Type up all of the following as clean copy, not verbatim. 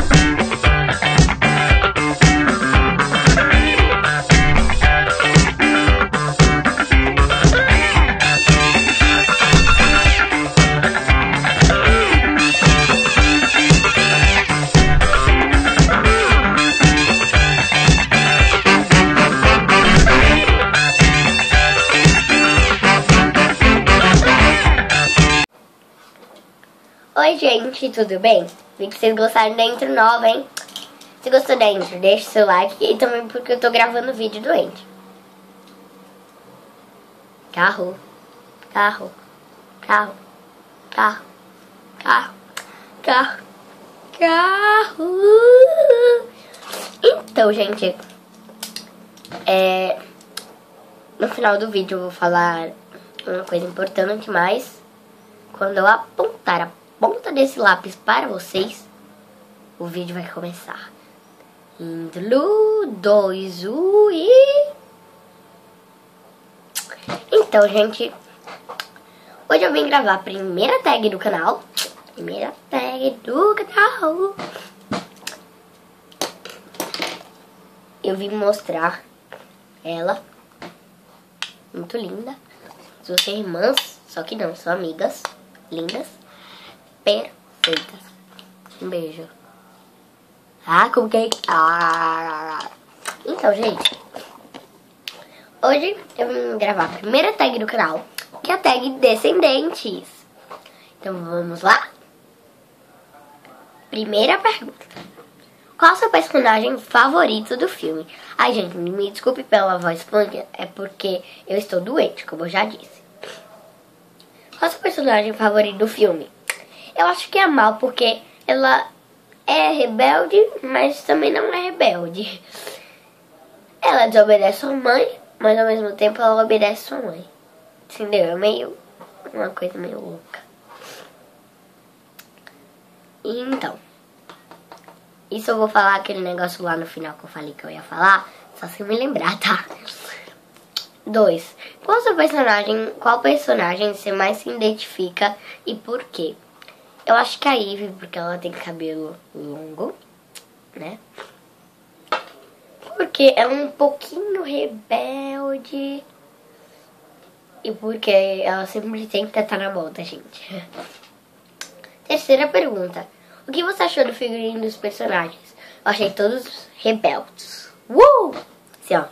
Oi gente, tudo bem? Vi que vocês gostaram da intro nova, hein? Se gostou da intro, deixa o seu like e também porque eu tô gravando vídeo doente. Carro, carro, carro, carro, carro, carro, carro. Então, gente, no final do vídeo eu vou falar uma coisa importante, mas quando eu apontar a ponta desse lápis para vocês, o vídeo vai começar. Em 2, 1 e... Então, gente, hoje eu vim gravar a primeira tag do canal. Primeira tag do canal. Eu vim mostrar ela. Muito linda. Suas irmãs, só que não, são amigas. Lindas. Perfeitas. Um beijo. Como que é? Então, gente, hoje eu vim gravar a primeira tag do canal, que é a tag Descendentes. Então vamos lá? Primeira pergunta: qual é o seu personagem favorito do filme? Ai, gente, me desculpe pela voz funk, é porque eu estou doente, como eu já disse. Qual é o seu personagem favorito do filme? Eu acho que é a Mal, porque ela é rebelde, mas também não é rebelde. Ela desobedece sua mãe, mas ao mesmo tempo ela obedece sua mãe. Entendeu? É meio... uma coisa meio louca. Então, isso eu vou falar aquele negócio lá no final que eu falei que eu ia falar, só se me lembrar, tá? 2. Qual personagem você mais se identifica e por quê? Eu acho que a Ivy, porque ela tem cabelo longo, né? Porque é um pouquinho rebelde. E porque ela sempre tenta estar na moda, gente. Terceira pergunta: o que você achou do figurino dos personagens? Eu achei todos rebeldes. Assim, ó.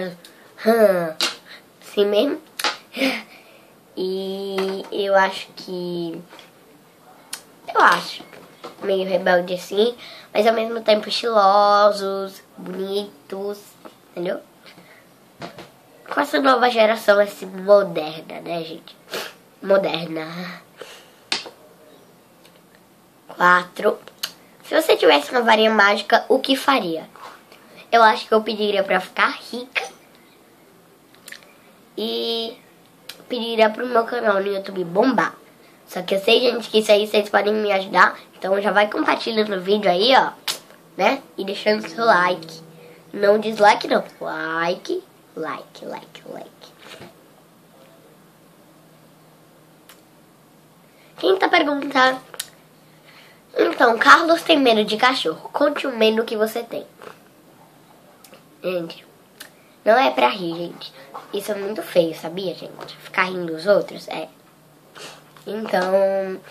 Assim mesmo. E eu acho meio rebelde assim, mas ao mesmo tempo estilosos, bonitos, entendeu? Com essa nova geração assim, moderna, né, gente? Moderna. 4. Se você tivesse uma varinha mágica, o que faria? Eu acho que eu pediria pra ficar rica e pediria pro meu canal no YouTube bombar. Só que eu sei, gente, que isso aí vocês podem me ajudar. Então já vai compartilhando o vídeo aí, ó, né? E deixando seu like. Não dislike, não. Like. Quinta pergunta: então, Carlos tem medo de cachorro. Conte o medo que você tem. Gente, não é pra rir, gente. Isso é muito feio, sabia, gente? Ficar rindo dos outros, é. Então,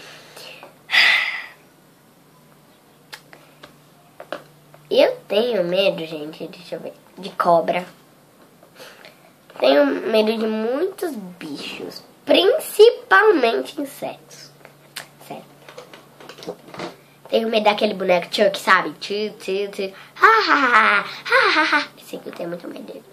eu tenho medo, gente, deixa eu ver, de cobra. Tenho medo de muitos bichos, principalmente insetos. Sério. Tenho medo daquele boneco Chuck, sabe? Esse aqui eu tenho muito medo dele.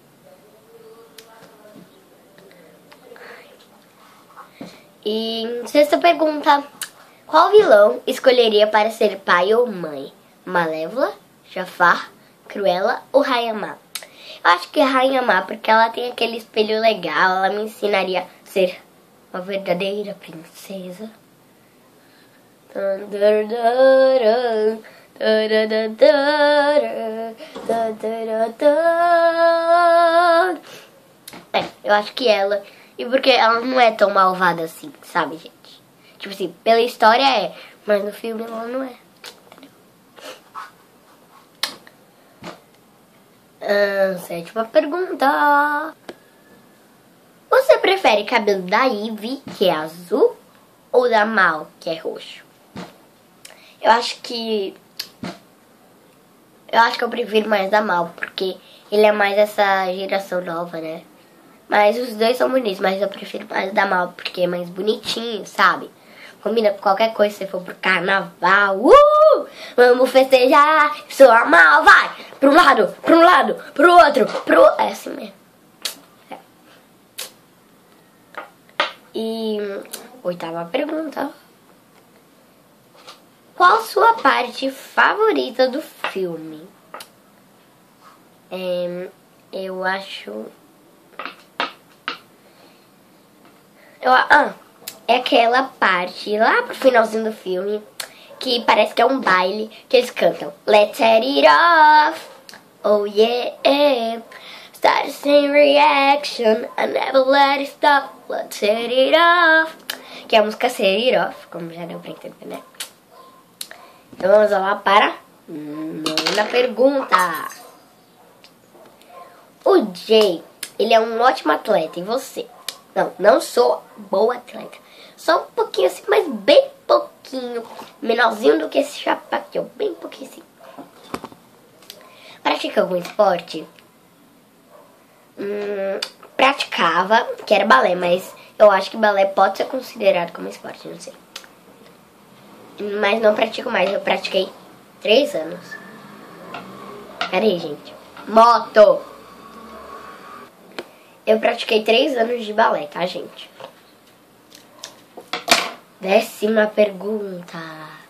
E sexta pergunta: qual vilão escolheria para ser pai ou mãe? Malévola, Jafar, Cruella ou Rainha Má? Eu acho que é Rainha Má, porque ela tem aquele espelho legal. Ela me ensinaria a ser uma verdadeira princesa. Eu acho que ela. E porque ela não é tão malvada assim, sabe, gente? Tipo assim, pela história é, mas no filme ela não é. Entendeu? Sétima pergunta. Você prefere cabelo da Ivy, que é azul, ou da Mal, que é roxo? Eu acho que eu prefiro mais da Mal, porque ele é mais essa geração nova, né? Mas os dois são bonitos, mas eu prefiro mais da Mal, porque é mais bonitinho, sabe? Combina com qualquer coisa se for pro carnaval. Vamos festejar, sou a Mal, vai! Pro lado, pro outro, É assim mesmo. É. E oitava pergunta. Qual sua parte favorita do filme? Eu acho... é aquela parte lá pro finalzinho do filme que parece que é um baile que eles cantam Let's set it off, oh yeah, start saying reaction, I never let it stop, let's set it off, que é a música Set It Off, como já deu pra entender, né? Então vamos lá para nona pergunta. O Jay, ele é um ótimo atleta, e você? Não sou boa atleta. Só um pouquinho assim, mas bem pouquinho. Menorzinho do que esse chapa aqui, ó. Bem pouquinho assim. Pratica algum esporte? Praticava, que era balé, mas eu acho que balé pode ser considerado como esporte, não sei. Mas não pratico mais, eu pratiquei 3 anos. Pera aí, gente. Moto! Eu pratiquei 3 anos de balé, tá, gente? 10ª pergunta.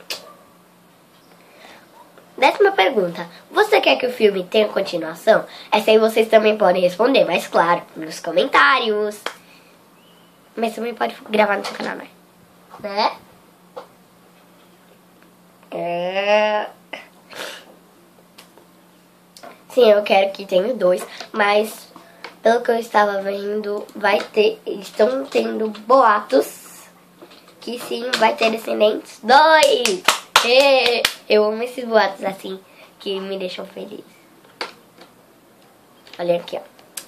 10ª pergunta. Você quer que o filme tenha continuação? Essa aí vocês também podem responder, mas claro, nos comentários. Mas também pode gravar no seu canal, né? Sim, eu quero que tenha 2, mas pelo que eu estava vendo, estão tendo boatos que sim, vai ter Descendentes 2. Eu amo esses boatos assim, que me deixam feliz. Olha aqui, ó.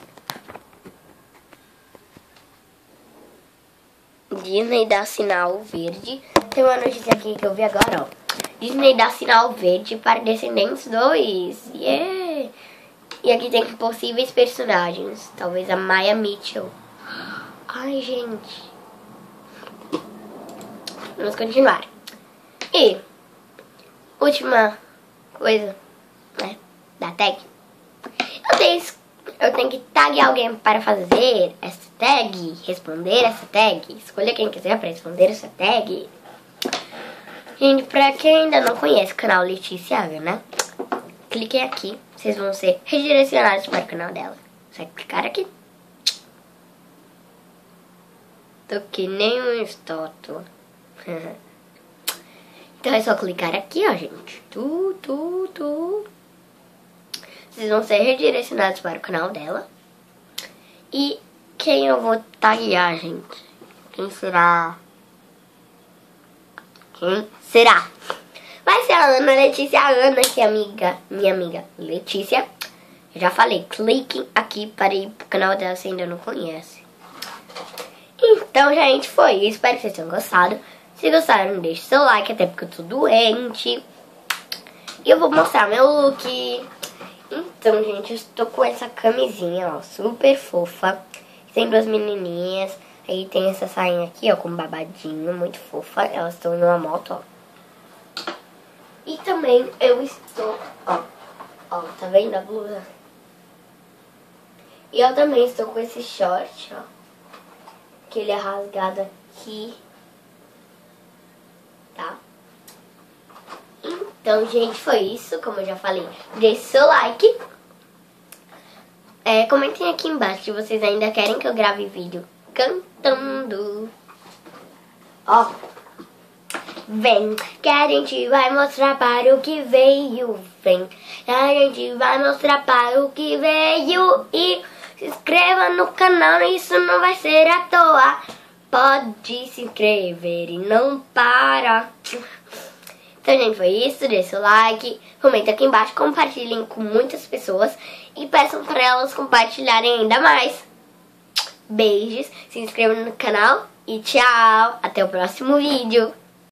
Disney dá sinal verde. Tem uma notícia aqui que eu vi agora, ó. Disney dá sinal verde para Descendentes 2. Yeah! E aqui tem possíveis personagens. Talvez a Maya Mitchell. Ai, gente. Vamos continuar. E última coisa, né? Da tag. Eu tenho que tagar alguém para fazer essa tag, responder essa tag. Escolha quem quiser para responder essa tag. Gente, pra quem ainda não conhece o canal Letícia Aga, né? Cliquem aqui, vocês vão ser redirecionados para o canal dela. Só clicar aqui. Tô que nem um estátua. Então é só clicar aqui, ó, gente. Vocês vão ser redirecionados para o canal dela. E quem eu vou taguear, gente? Quem será? Vai ser a Ana Letícia. A Ana, que é minha amiga Letícia. Eu já falei, cliquem aqui para ir pro canal dela se ainda não conhece. Então, gente, foi isso. Espero que vocês tenham gostado. Se gostaram, deixe seu like, até porque eu tô doente. E eu vou mostrar meu look. Então, gente, eu estou com essa camisinha, ó, super fofa. Tem 2 menininhas. Aí tem essa sainha aqui, ó, com babadinho, muito fofa. Elas estão em uma moto, ó. E também eu estou, ó, tá vendo a blusa? E eu também estou com esse short, ó, que ele é rasgado aqui, tá? Então, gente, foi isso, como eu já falei. Deixe seu like. Comentem aqui embaixo se vocês ainda querem que eu grave vídeo cantando. Ó, vem, que a gente vai mostrar para o que veio. Vem, que a gente vai mostrar para o que veio. E se inscreva no canal, isso não vai ser à toa. Pode se inscrever e não para. Então, gente, foi isso. Deixe seu like, comenta aqui embaixo, compartilhem com muitas pessoas e peçam para elas compartilharem ainda mais. Beijos, se inscrevam no canal e tchau! Até o próximo vídeo!